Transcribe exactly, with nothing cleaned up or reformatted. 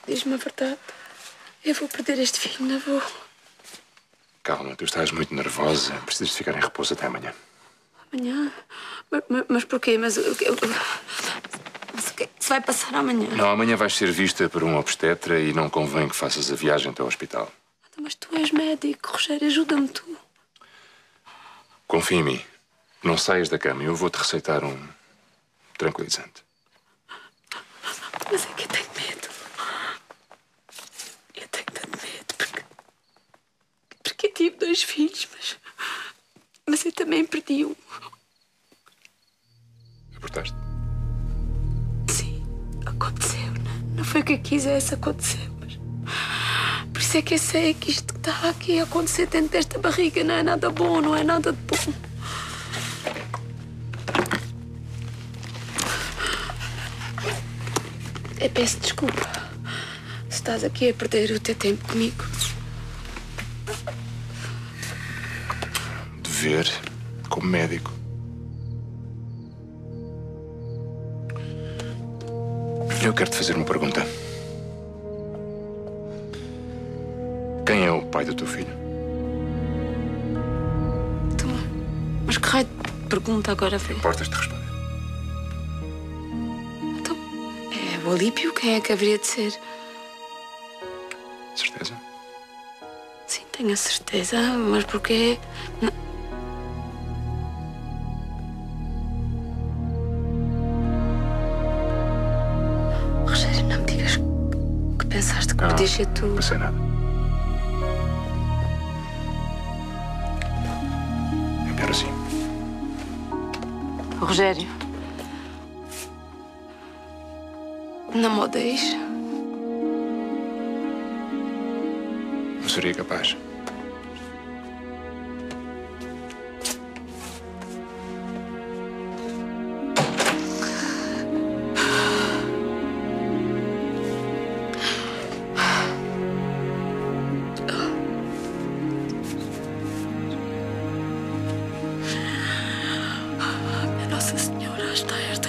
Diz-me a verdade. Eu vou perder este filho, não vou? Calma, tu estás muito nervosa. Precisas de ficar em repouso até amanhã. Amanhã? Mas, mas, mas porquê? Mas, o que- mas o que se vai passar amanhã? Não, amanhã vais ser vista por um obstetra e não convém que faças a viagem até ao hospital. Mas tu és médico, Rogério, ajuda-me tu. Confia em mim. Não saias da cama e eu vou-te receitar um tranquilizante. Mas é que eu tenho medo. Eu tenho tanto medo porque... Porque eu tive dois filhos, mas... Mas eu também perdi um. Abortaste? Sim, aconteceu. Não, não foi o que eu quisesse, aconteceu, mas... Por isso é que eu sei que isto que está aqui a acontecer dentro desta barriga não é nada bom, não é nada de bom. Eu peço desculpa se estás aqui a perder o teu tempo comigo. Dever como médico. Eu quero te fazer uma pergunta. Quem é o pai do teu filho? Então, mas que raio de pergunta agora, filho? Importas-te responder? Então, é o Alípio? Quem é que haveria de ser? Certeza? Sim, tenho a certeza, mas porquê? Não... Rogério, não me digas que pensaste que Não, podias ser tu. Não pensei nada. É melhor assim. Rogério, não me odeies? Não seria capaz. Nossa Senhora, está esta